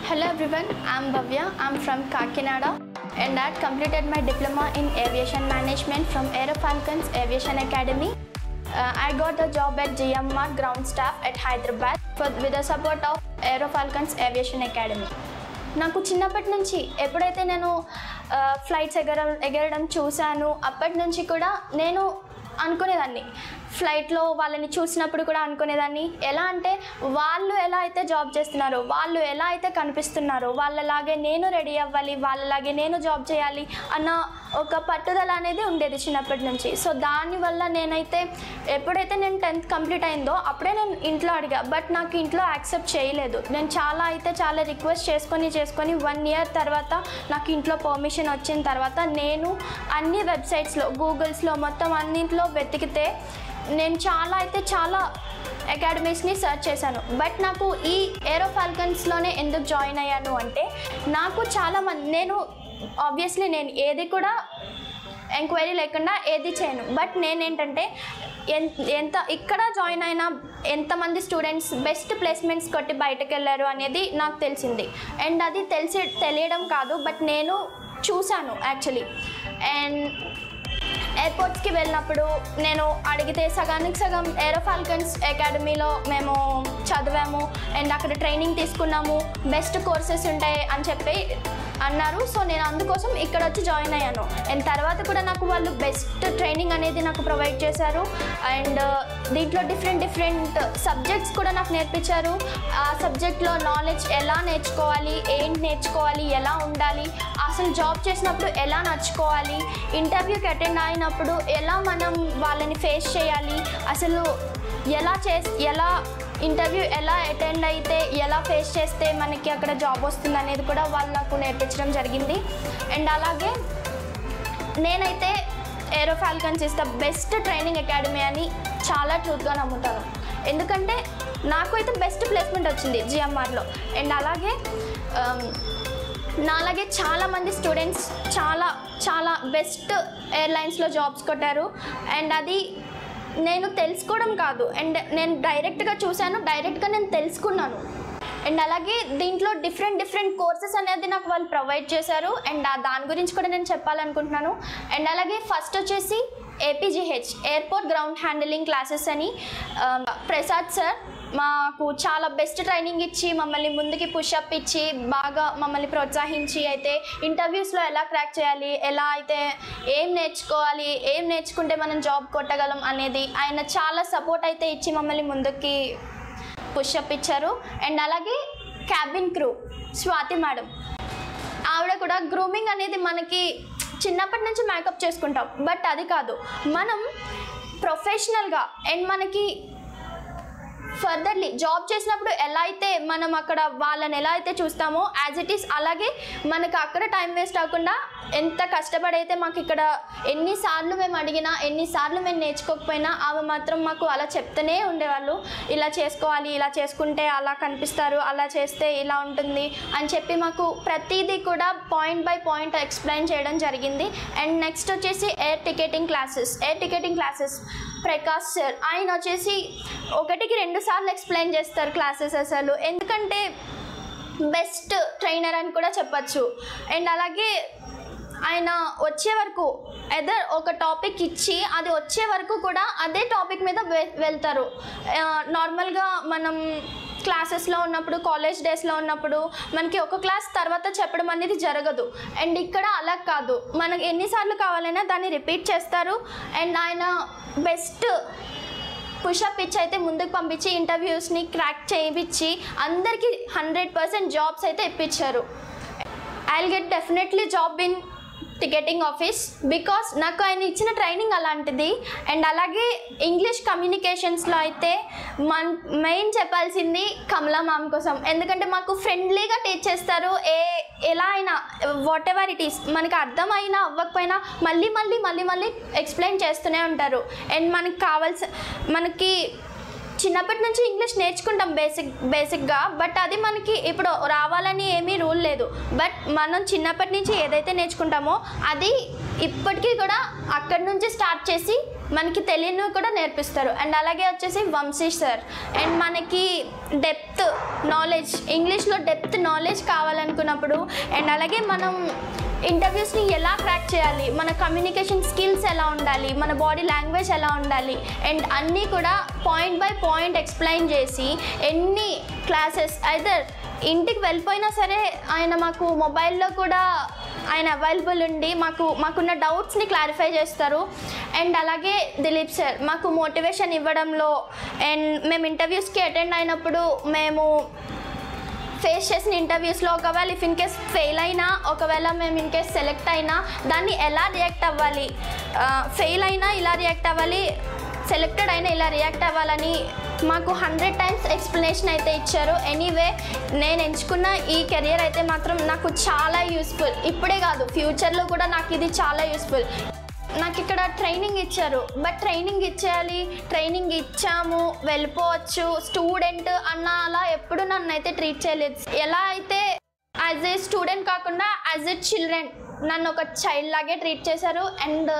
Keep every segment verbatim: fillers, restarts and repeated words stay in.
Hello everyone, I am Bhavya. I am from Kakinada and I had completed my diploma in aviation management from Aerofalcons Aviation Academy. Uh, I got a job at G M R ground staff at Hyderabad for, with the support of Aerofalcons Aviation Academy. నాకు చిన్నప్పటి నుంచి ఎప్పుడైతే నేను flights ఎగర ఎగరడం చూశాను అప్పటి నుంచి కూడా నేను అనుకునేదాన్ని ఫ్లైట్లో వాళ్ళని చూసినప్పుడు కూడా అనుకునేదాన్ని ఎలా అంటే వాళ్ళు ఎలా అయితే జాబ్ చేస్తున్నారో వాళ్ళు ఎలా అయితే కనిపిస్తున్నారో వాళ్ళలాగే నేను రెడీ అవ్వాలి వాళ్ళలాగే నేను జాబ్ చేయాలి అన్న ఒక పట్టుదల అనేది ఉండేది చిన్నప్పటి నుంచి. సో దానివల్ల నేనైతే ఎప్పుడైతే నేను టెన్త్ కంప్లీట్ అయిందో అప్పుడే నేను ఇంట్లో అడిగా, బట్ నాకు ఇంట్లో యాక్సెప్ట్ చేయలేదు. నేను చాలా అయితే చాలా రిక్వెస్ట్ చేసుకొని చేసుకొని వన్ ఇయర్ తర్వాత నాకు ఇంట్లో పర్మిషన్ వచ్చిన తర్వాత నేను అన్ని వెబ్సైట్స్లో గూగుల్స్లో మొత్తం అన్నింటిలో వెతికితే నేను చాలా అయితే చాలా అకాడమీస్ని సెర్చ్ చేశాను. బట్ నాకు ఈ ఏరోఫాల్కన్స్లోనే ఎందుకు జాయిన్ అయ్యాను అంటే నాకు చాలామంది నేను ఆబ్వియస్లీ నేను ఏది కూడా ఎంక్వైరీ లేకుండా ఏది చేయను. బట్ నేనేంటంటే ఎంత ఇక్కడ జాయిన్ అయినా ఎంతమంది స్టూడెంట్స్ బెస్ట్ ప్లేస్మెంట్స్ కొట్టి బయటకు వెళ్ళారు అనేది నాకు తెలిసింది. అండ్ అది తెలిసి తెలియడం కాదు, బట్ నేను చూశాను యాక్చువల్లీ. అండ్ ఎయిర్పోర్ట్స్కి వెళ్ళినప్పుడు నేను అడిగితే సగానికి సగం ఏరోఫాల్కన్స్ అకాడమీలో మేము చదివాము అండ్ అక్కడ ట్రైనింగ్ తీసుకున్నాము, బెస్ట్ కోర్సెస్ ఉంటాయి అని చెప్పి అన్నారు. సో నేను అందుకోసం ఇక్కడ వచ్చి జాయిన్ అయ్యాను. అండ్ తర్వాత కూడా నాకు వాళ్ళు బెస్ట్ ట్రైనింగ్ అనేది నాకు ప్రొవైడ్ చేశారు. అండ్ దీంట్లో డిఫరెంట్ డిఫరెంట్ సబ్జెక్ట్స్ కూడా నాకు నేర్పించారు. ఆ సబ్జెక్ట్లో నాలెడ్జ్ ఎలా నేర్చుకోవాలి, ఏంటి నేర్చుకోవాలి, ఎలా ఉండాలి, అసలు జాబ్ చేసినప్పుడు ఎలా నడుచుకోవాలి, ఇంటర్వ్యూకి అటెండ్ అయినప్పుడు ఎలా మనం వాళ్ళని ఫేస్ చేయాలి, అసలు ఎలా చే ఎలా ఇంటర్వ్యూ ఎలా అటెండ్ అయితే ఎలా ఫేస్ చేస్తే మనకి అక్కడ జాబ్ వస్తుంది అనేది కూడా వాళ్ళకు నేర్పించడం జరిగింది. అండ్ అలాగే నేనైతే Aerofalcons is the best training academy అని చాలా ట్రూత్గా నమ్ముతాను. ఎందుకంటే నాకు అయితే బెస్ట్ ప్లేస్మెంట్ వచ్చింది జిఎంఆర్లో. అండ్ అలాగే నాలాగే చాలామంది స్టూడెంట్స్ చాలా చాలా బెస్ట్ ఎయిర్లైన్స్లో జాబ్స్ కొట్టారు. అండ్ అది నేను తెలుసుకోవడం కాదు, అండ్ నేను డైరెక్ట్గా చూశాను, డైరెక్ట్గా నేను తెలుసుకున్నాను. అండ్ అలాగే దీంట్లో డిఫరెంట్ డిఫరెంట్ కోర్సెస్ అనేది నాకు వాళ్ళు ప్రొవైడ్ చేశారు. అండ్ దాని గురించి కూడా నేను చెప్పాలనుకుంటున్నాను. అండ్ అలాగే ఫస్ట్ వచ్చేసి APGH airport ground handling classes అని ప్రసాద్ సార్ మాకు చాలా బెస్ట్ ట్రైనింగ్ ఇచ్చి మమ్మల్ని ముందుకి పుషప్ ఇచ్చి బాగా మమ్మల్ని ప్రోత్సహించి అయితే ఇంటర్వ్యూస్లో ఎలా క్రాక్ చేయాలి, ఎలా అయితే ఏం నేర్చుకోవాలి, ఏం నేర్చుకుంటే మనం జాబ్ కొట్టగలం అనేది ఆయన చాలా సపోర్ట్ అయితే ఇచ్చి మమ్మల్ని ముందుకి పుషప్ ఇచ్చారు. అండ్ అలాగే క్యాబిన్ క్రూ స్వాతి మేడం, ఆవిడ కూడా గ్రూమింగ్ అనేది మనకి చిన్నప్పటి నుంచి మేకప్ చేసుకుంటాం, బట్ అది కాదు, మనం ప్రొఫెషనల్గా అండ్ మనకి ఫర్దర్లీ జాబ్ చేసినప్పుడు ఎలా అయితే మనం అక్కడ వాళ్ళని ఎలా అయితే చూస్తామో యాజ్ ఇట్ ఈస్ అలాగే మనకు అక్కడ టైం వేస్ట్ అవ్వకుండా ఎంత కష్టపడైతే మాకు ఇక్కడ ఎన్నిసార్లు మేము అడిగినా ఎన్నిసార్లు మేము నేర్చుకోకపోయినా ఆమె మాత్రం మాకు అలా చెప్తూనే ఉండేవాళ్ళు. ఇలా చేసుకోవాలి, ఇలా చేసుకుంటే అలా కనిపిస్తారు, అలా చేస్తే ఇలా ఉంటుంది అని చెప్పి మాకు ప్రతిదీ కూడా పాయింట్ బై పాయింట్ ఎక్స్ప్లెయిన్ చేయడం జరిగింది. అండ్ నెక్స్ట్ వచ్చేసి air ticketing classes air ticketing classes Prakash sir, ఆయన వచ్చేసి ఒకటికి రెండు సార్లు ఎక్స్ప్లెయిన్ చేస్తారు క్లాసెస్ అసలు, ఎందుకంటే బెస్ట్ ట్రైనర్ అని కూడా చెప్పచ్చు. అండ్ అలాగే ఆయన వచ్చే వరకు ఎదర్ ఒక టాపిక్ ఇచ్చి అది వచ్చే వరకు కూడా అదే టాపిక్ మీద వెళ్తారు. నార్మల్గా మనం క్లాసెస్లో ఉన్నప్పుడు కాలేజ్ డేస్లో ఉన్నప్పుడు మనకి ఒక క్లాస్ తర్వాత చెప్పడం అనేది జరగదు. అండ్ ఇక్కడ అలా కాదు, మనకి ఎన్నిసార్లు కావాలైనా దాన్ని రిపీట్ చేస్తారు. అండ్ ఆయన బెస్ట్ పుషప్ ఇచ్చి అయితే ముందుకు పంపించి ఇంటర్వ్యూస్ని క్రాక్ చేయించి అందరికీ హండ్రెడ్ పర్సెంట్ జాబ్స్ అయితే ఇప్పించారు. I will get definitely job in ticketing office because నాకు ఆయన ఇచ్చిన ట్రైనింగ్ అలాంటిది. అండ్ అలాగే ఇంగ్లీష్ కమ్యూనికేషన్స్లో అయితే మన్ మెయిన్ చెప్పాల్సింది కమలా మ్యామ్ కోసం, ఎందుకంటే మాకు ఫ్రెండ్లీగా టీచ్ చేస్తారు. ఏ ఎలా అయినా వాట్ ఎవర్ ఇట్ ఈస్ మనకి అర్థమైనా అవ్వకపోయినా మళ్ళీ మళ్ళీ మళ్ళీ మళ్ళీ ఎక్స్ప్లెయిన్ చేస్తూనే ఉంటారు. అండ్ మనకి కావాల్సి మనకి చిన్నప్పటి నుంచి ఇంగ్లీష్ నేర్చుకుంటాం బేసిక్ బేసిక్గా, బట్ అది మనకి ఇప్పుడు రావాలని ఏమీ రూల్ లేదు. బట్ మనం చిన్నప్పటి నుంచి ఏదైతే నేర్చుకుంటామో అది ఇప్పటికీ కూడా అక్కడి నుంచి స్టార్ట్ చేసి మనకి తెలియనివి కూడా నేర్పిస్తారు. అండ్ అలాగే వచ్చేసి వంశీ సార్, అండ్ మనకి డెప్త్ నాలెడ్జ్, ఇంగ్లీష్లో డెప్త్ నాలెడ్జ్ కావాలనుకున్నప్పుడు అండ్ అలాగే మనం ఇంటర్వ్యూస్ని ఎలా క్రాక్ చేయాలి, మన కమ్యూనికేషన్ స్కిల్స్ ఎలా ఉండాలి, మన బాడీ లాంగ్వేజ్ ఎలా ఉండాలి అండ్ అన్నీ కూడా పాయింట్ బై పాయింట్ ఎక్స్ప్లెయిన్ చేసి ఎన్ని క్లాసెస్ ఐదర్ ఇంటికి వెళ్ళిపోయినా సరే ఆయన మాకు మొబైల్లో కూడా ఆయన అవైలబుల్ ఉండి మాకు మాకున్న డౌట్స్ని క్లారిఫై చేస్తారు. అండ్ అలాగే దిలీప్ సార్ మాకు మోటివేషన్ ఇవ్వడంలో అండ్ మేము ఇంటర్వ్యూస్కి అటెండ్ అయినప్పుడు మేము ఫేస్ చేసిన ఇంటర్వ్యూస్లో ఒకవేళ ఇఫ్ ఇన్ కేస్ ఫెయిల్ అయినా, ఒకవేళ మేము ఇన్ కేస్ సెలెక్ట్ అయినా దాన్ని ఎలా రియాక్ట్ అవ్వాలి, ఫెయిల్ అయినా ఇలా రియాక్ట్ అవ్వాలి, సెలెక్టెడ్ అయినా ఇలా రియాక్ట్ అవ్వాలని మాకు హండ్రెడ్ టైమ్స్ ఎక్స్ప్లెనేషన్ అయితే ఇచ్చారు. ఎనీవే నేను ఎంచుకున్న ఈ కెరియర్ అయితే మాత్రం నాకు చాలా యూస్ఫుల్. ఇప్పుడే కాదు, ఫ్యూచర్లో కూడా నాకు ఇది చాలా యూస్ఫుల్. నాకు ఇక్కడ ట్రైనింగ్ ఇచ్చారు, బట్ ట్రైనింగ్ ఇచ్చేయాలి, ట్రైనింగ్ ఇచ్చాము వెళ్ళిపోవచ్చు స్టూడెంట్ అన్న అలా ఎప్పుడు నన్ను అయితే ట్రీట్ చేయలేదు. ఎలా అయితే యాజ్ ఏ స్టూడెంట్ కాకుండా యాజ్ ఏ చిల్డ్రన్ నన్ను ఒక చైల్డ్ లాగే ట్రీట్ చేశారు. అండ్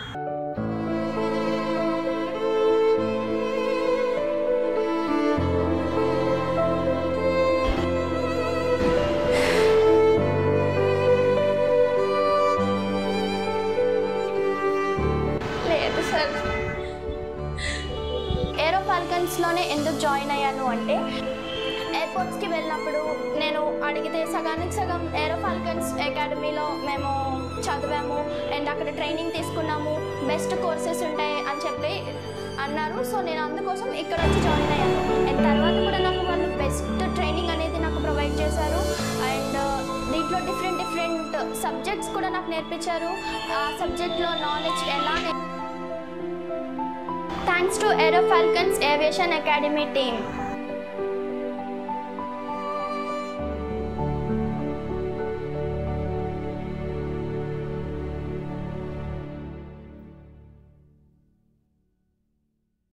ఏరో ఫాల్కన్స్లోనే ఎందుకు జాయిన్ అయ్యాను అంటే ఎయిర్పోర్ట్స్కి వెళ్ళినప్పుడు నేను అడిగితే సగానికి సగం ఏరో ఫాల్కన్స్ అకాడమీలో మేము చదివాము అండ్ అక్కడ ట్రైనింగ్ తీసుకున్నాము, బెస్ట్ కోర్సెస్ ఉంటాయి అని చెప్పి అన్నారు. సో నేను అందుకోసం ఇక్కడ వచ్చి జాయిన్ అయ్యాను. అండ్ తర్వాత కూడా నాకు వాళ్ళు బెస్ట్ ట్రైనింగ్ అనేది నాకు ప్రొవైడ్ చేశారు. అండ్ దీంట్లో డిఫరెంట్ డిఫరెంట్ సబ్జెక్ట్స్ కూడా నాకు నేర్పించారు. ఆ సబ్జెక్ట్లో నాలెడ్జ్ ఎలా. Thanks to Aero Falcons Aviation Academy team.